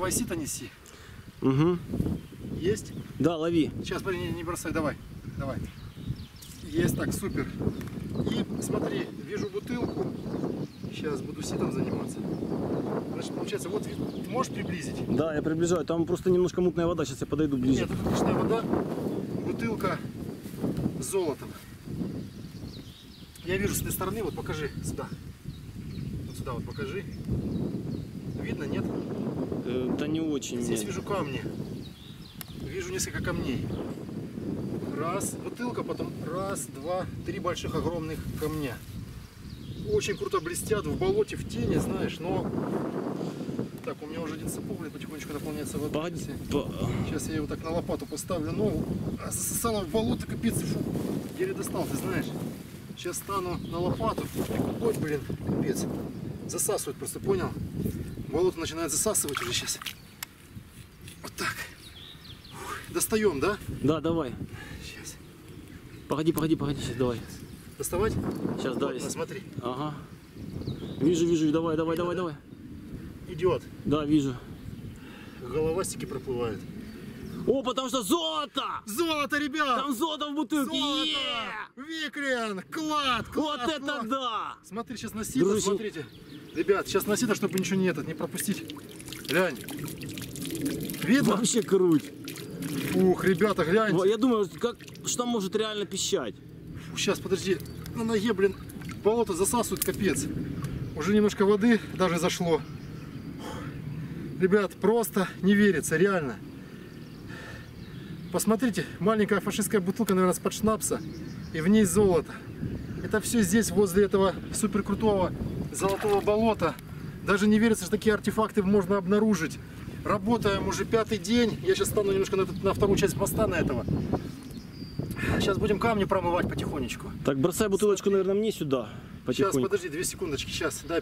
Давай сито неси. Угу. Есть? Да, лови. Сейчас, смотри, не бросай, давай. Давай. Есть, так, супер. И смотри, вижу бутылку. Сейчас буду ситом заниматься. Значит, получается, вот ты можешь приблизить? Да, я приближаю. Там просто немножко мутная вода. Сейчас я подойду ближе. Нет, это отличная вода. Бутылка с золотом. Я вижу с этой стороны, вот покажи сюда. Вот сюда вот покажи. Видно, нет? Да не очень. Здесь нет. вижу камни. Вижу несколько камней. Раз, бутылка, потом раз, два, три больших огромных камня. Очень круто блестят в болоте, в тени, знаешь, но... Так, у меня уже один сапог потихонечку наполняется водой. Сейчас я его так на лопату поставлю. Ну, засосало в болото, капец, фу, еле достал, ты знаешь. Сейчас стану на лопату. Ой, блин, капец. Засасывает просто, понял? Болото начинает засасывать уже сейчас. Вот так. Фух, достаем, да? Да, давай. Сейчас. Погоди, сейчас, давай. Доставать? Сейчас, Вот, да. смотри. Ага. Вижу, давай. Идет. Да, вижу. Головастики проплывают. О, потому что золото! Золото, ребят! Там золото в бутылке! Золото! Виклин! Клад! Вот это да! Смотри, сейчас на сито, смотрите. Ребят, сейчас на сито, чтобы ничего не пропустить. Глянь. Видно? Вообще круть. Ух, ребята, гляньте. Я думаю, что может реально пищать. Фу, сейчас, подожди. На ноге, блин, болото засасывает, капец. Уже немножко воды даже зашло. Ребят, просто не верится, реально. Посмотрите, маленькая фашистская бутылка, наверное, с-под шнапса. И в ней золото. Это все здесь, возле этого супер крутого золотого болота. Даже не верится, что такие артефакты можно обнаружить. Работаем уже 5-й день. Я сейчас стану немножко на вторую часть моста на этого. Сейчас будем камни промывать потихонечку. Так, бросай бутылочку, наверное, мне сюда. Сейчас, подожди, 2 секундочки. Сейчас, дай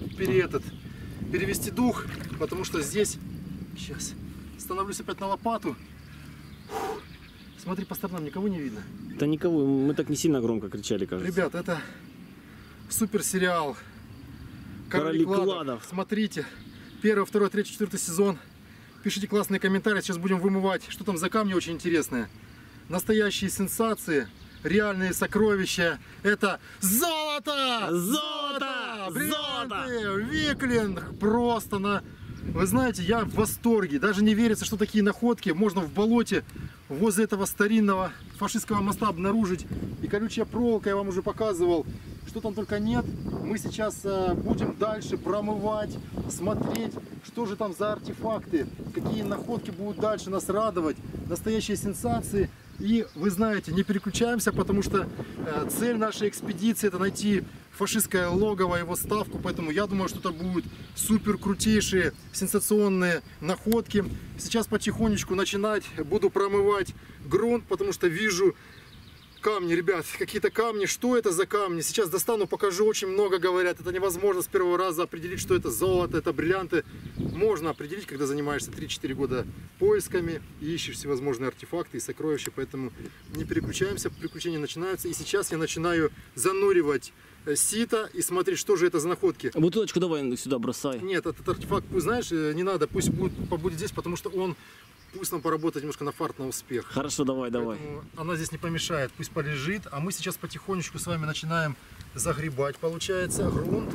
перевести дух, потому что здесь... Сейчас. Становлюсь опять на лопату. Фух. Смотри, по сторонам никого не видно. Да никого, мы так не сильно громко кричали, кажется. Ребят, это супер сериал «Короли кладов». Смотрите. 1, 2, 3, 4 сезон. Пишите классные комментарии. Сейчас будем вымывать, что там за камни очень интересные. Настоящие сенсации, реальные сокровища. Это золото! Золото! Бриллианты! Виклинг! Просто на... Вы знаете, я в восторге. Даже не верится, что такие находки можно в болоте возле этого старинного фашистского моста обнаружить. И колючая проволока я вам уже показывал. Что там только нет. Мы сейчас будем дальше промывать, смотреть, что же там за артефакты, какие находки будут дальше нас радовать. Настоящие сенсации. И вы знаете, не переключаемся, потому что цель нашей экспедиции — это найти фашистское логово, его ставку. Поэтому я думаю, что это будут супер крутейшие, сенсационные находки. Сейчас потихонечку начинать буду промывать грунт, потому что вижу камни, ребят, какие-то камни. Что это за камни? Сейчас достану, покажу. Очень много говорят. Это невозможно с первого раза определить, что это золото, это бриллианты. Можно определить, когда занимаешься 3-4 года поисками и ищешь всевозможные артефакты и сокровища. Поэтому не переключаемся, приключения начинаются. И сейчас я начинаю зануривать сито и смотреть, что же это за находки. Бутылочку давай сюда бросай. Нет, этот артефакт, знаешь, не надо. Пусть побудет здесь, потому что он... Пусть нам поработает немножко на фарт, на успех. Хорошо, давай. Она здесь не помешает, пусть полежит. А мы сейчас потихонечку с вами начинаем загребать, получается, грунт.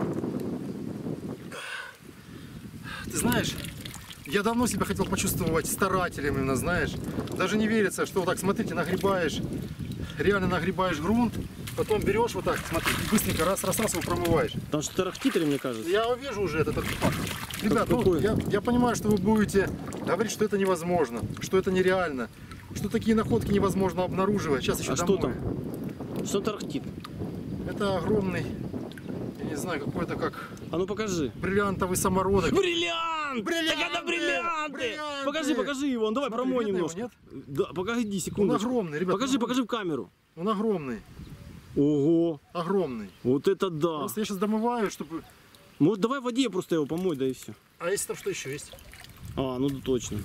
Ты знаешь, я давно себя хотел почувствовать старателем, именно, знаешь. Даже не верится, что вот так, смотрите, нагребаешь, реально нагребаешь грунт. Потом берешь вот так, смотри, и быстренько раз его промываешь. Там что-то рахтит, мне кажется. Я вижу уже этот артефакт. Ребят, ну, я понимаю, что вы будете говорить, что это невозможно, что это нереально, что такие находки невозможно обнаруживать. Сейчас еще домой. Что там? Что тарахтит? Это огромный, я не знаю, какой-то как... А ну покажи. Бриллиантовый самородок. Бриллиант! Бриллианты! Так это бриллианты! Бриллианты! Покажи его, давай промой немножко. Его, нет? Да, погоди секунду. Он огромный, ребят. Покажи в камеру. Он огромный. Ого! Огромный. Вот это да! Просто я сейчас домываю, чтобы... Может, давай в воде просто его помой, да и все. А если там что еще есть? А, ну да точно.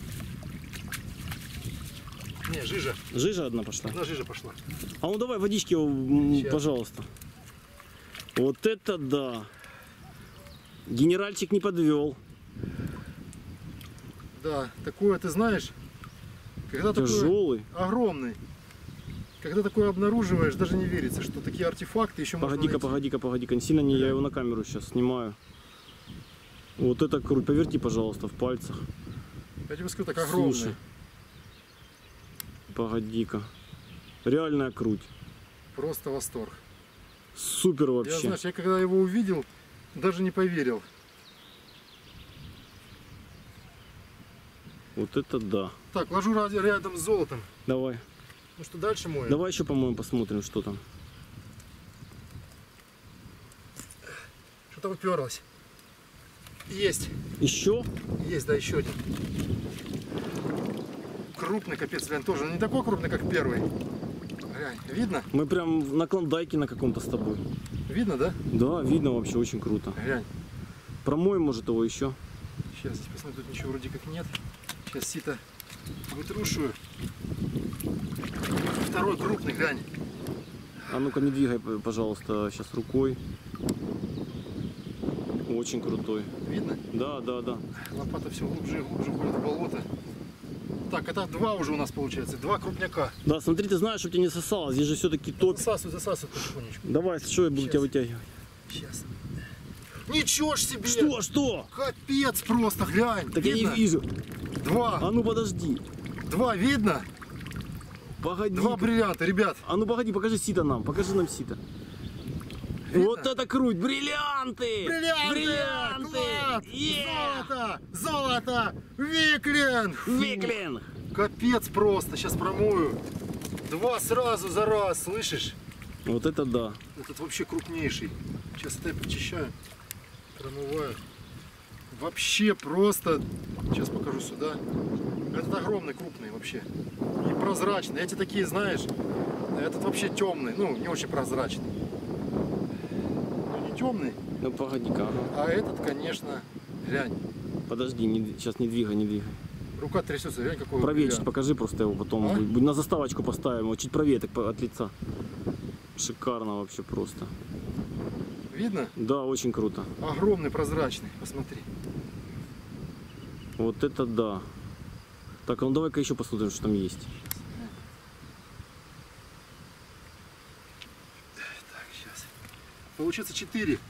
Не, жижа. Жижа одна пошла? Одна жижа пошла. А ну давай водички его, сейчас, пожалуйста. Вот это да! Генеральчик не подвел. Да, такое, ты знаешь, когда такое Тяжелый. огромный, когда такое обнаруживаешь, даже не верится, что такие артефакты еще можно Погоди-ка, найти. погоди-ка, погоди-ка. Не сильно не, я его на камеру сейчас снимаю. Вот это круть. Поверти, пожалуйста, в пальцах. Я тебе скажу, так огромный. Слушай. Погоди-ка. Реальная круть. Просто восторг. Супер Я, вообще. знаешь, я когда его увидел, даже не поверил. Вот это да. Так, ложу рядом с золотом. Давай. Ну что, дальше моем? Давай еще, по-моему, посмотрим, что там. Что-то уперлось. Есть. Еще? Есть, да, еще один. Крупный, капец, глянь, тоже. Но не такой крупный, как первый. Глянь, видно? Мы прям на клондайке на каком-то с тобой. Видно, да? Да, видно вообще, очень круто. Глянь. Промоем, может, его еще. Сейчас, посмотрю, тут ничего вроде как нет. Сейчас сито вытрушиваю. Второй крупный, глянь. А ну-ка, не двигай, пожалуйста, сейчас рукой. Очень крутой. Видно? Да, да, да. Лопата все глубже и глубже уходит в болото. Так, это два уже у нас получается. Два крупняка. Да, смотри, ты знаешь, чтобы тебя не сосало. Здесь же все-таки топ. Засасывай потихонечку. Давай, что я буду Сейчас. тебя вытягивать? Сейчас. Ничего ж себе! Что? Капец просто, глянь. Так видно? я не вижу. Два. А ну подожди. Два, видно? Погоди. Два бриллианта, ребят. А ну погоди, покажи сито нам. Покажи нам сито. Видно? Вот это круть! Бриллианты! Бриллианты! Клад! Yeah! Золото! Золото! Виклинг! Фу. Виклинг! Капец просто, сейчас промою. Два сразу за раз, слышишь? Вот это да. Этот вообще крупнейший. Сейчас это я почищаю, промываю. Вообще просто, сейчас покажу сюда. Этот огромный, крупный вообще. И прозрачный. Эти такие, знаешь, этот вообще темный, ну не очень прозрачный. Ну не темный, Ну погоди-ка. Ага. а этот, конечно, глянь. Подожди, сейчас не двигай, не двигай. Рука трясется, глянь какой Правее чуть бриллиант. покажи просто его потом. А? На заставочку поставим его. Чуть правее так от лица. Шикарно вообще просто. Видно? Да, очень круто. Огромный, прозрачный, посмотри. Вот это да. Так, а ну давай-ка еще посмотрим, что там есть. Так, сейчас. Получается 4.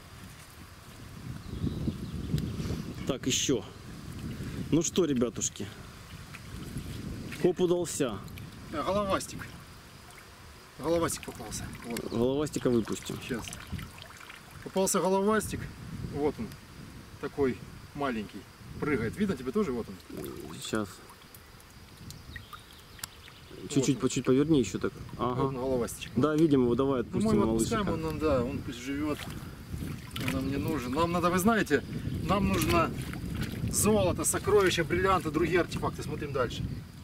Так, еще. Ну что, ребятушки. Коп удался. Головастик. Головастик попался. Вот, Головастика выпустим. сейчас. Попался головастик. Вот он. Такой маленький. Прыгает. Видно тебе тоже? Вот он. Сейчас. Чуть-чуть, чуть поверни еще так. Вот Ага. он, головастичек. Да, видим его, давай Ну, мы отпустим его отпускаем, малышика. он, да, он пусть живет. Он нам не нужен. Нам надо, вы знаете, нам нужно золото, сокровища, бриллианты, другие артефакты. Смотрим дальше.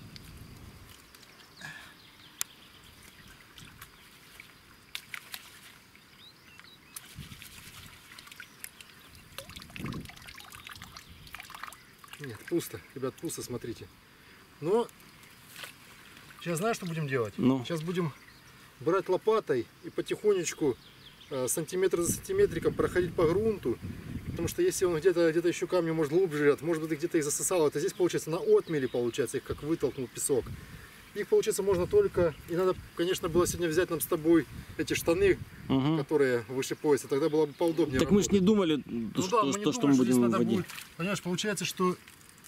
Нет, пусто. Ребят, пусто, смотрите. Но сейчас знаешь, что будем делать? Ну. Сейчас будем брать лопатой и потихонечку, сантиметр за сантиметриком проходить по грунту. Потому что если он где-то еще камни может глубже лежат, может быть где-то их засосало, это здесь получается на отмели, получается, их как вытолкнул песок. Их, получается, можно только... И надо, конечно, было сегодня взять нам с тобой эти штаны, Угу. которые выше пояса. Тогда было бы поудобнее. Так мы ж не работать. думали, Ну что, да, мы не что думали, мы что здесь будем надо вводить. будет. Понимаешь, получается, что...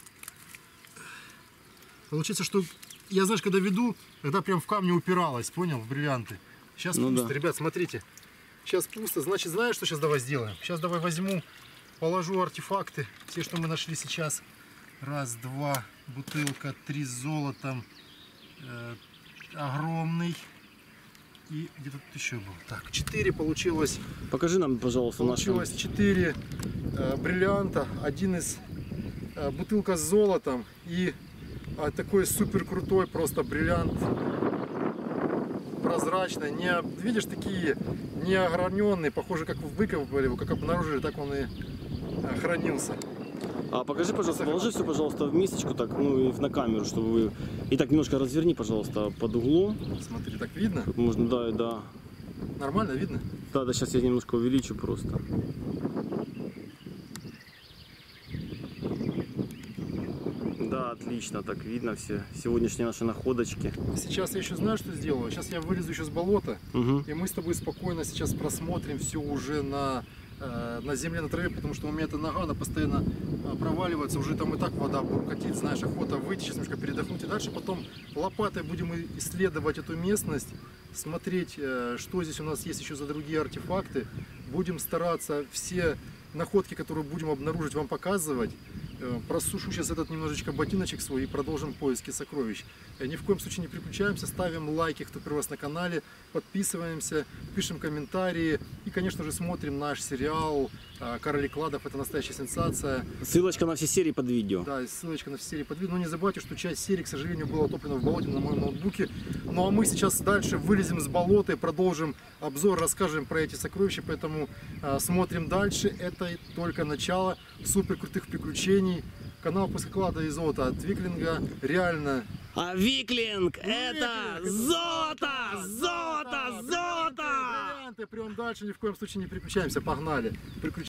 Я, знаешь, когда веду, когда прям в камни упиралась, понял, в бриллианты. Сейчас Ну пусто, да. ребят, смотрите. Сейчас пусто, значит, знаешь, что сейчас давай сделаем? Сейчас давай возьму, положу артефакты, те, что мы нашли сейчас. Раз, два, бутылка, 3 с золотом, огромный. И где-то тут еще был. Так, 4 получилось. Покажи нам, пожалуйста, Получилось наши. 4 бриллианта, один из бутылка с золотом и такой супер крутой просто бриллиант прозрачный, не, видишь, такие не ограненные, похоже, как выкопали его, как обнаружили, так он и хранился. А покажи, пожалуйста, положи все, пожалуйста, в мисочку, так, ну и на камеру, чтобы вы. И так немножко разверни, пожалуйста, под углом. Смотри, так видно? Можно, да, да. Нормально видно? Да, да, сейчас я немножко увеличу просто. Да, отлично, так видно все сегодняшние наши находочки. Сейчас я еще знаю, что сделаю. Сейчас я вылезу еще с болота, Угу. и мы с тобой спокойно сейчас просмотрим все уже на земле, на траве, потому что у меня эта нога, она постоянно проваливается, уже там и так вода катит, знаешь, охота выйти, сейчас немножко передохнуть, и дальше потом лопатой будем исследовать эту местность, смотреть, что здесь у нас есть еще за другие артефакты, будем стараться все находки, которые будем обнаружить, вам показывать. Просушу сейчас этот немножечко ботиночек свой и продолжим поиски сокровищ. Ни в коем случае не переключаемся, ставим лайки, кто первый раз на канале, подписываемся, пишем комментарии и, конечно же, смотрим наш сериал «Короли кладов». Это настоящая сенсация. Ссылочка на все серии под видео. Да, и ссылочка на все серии под видео. Но не забывайте, что часть серии, к сожалению, была утоплена в болоте на моем ноутбуке. Ну а мы сейчас дальше вылезем с болота и продолжим обзор, расскажем про эти сокровища. Поэтому смотрим дальше. Это только начало супер крутых приключений. Канал «Поиск клада и золота» от Виклинга. Реально. А Виклинг это золото! Золото! Золото! Варианты. Прям дальше ни в коем случае не переключаемся. Погнали.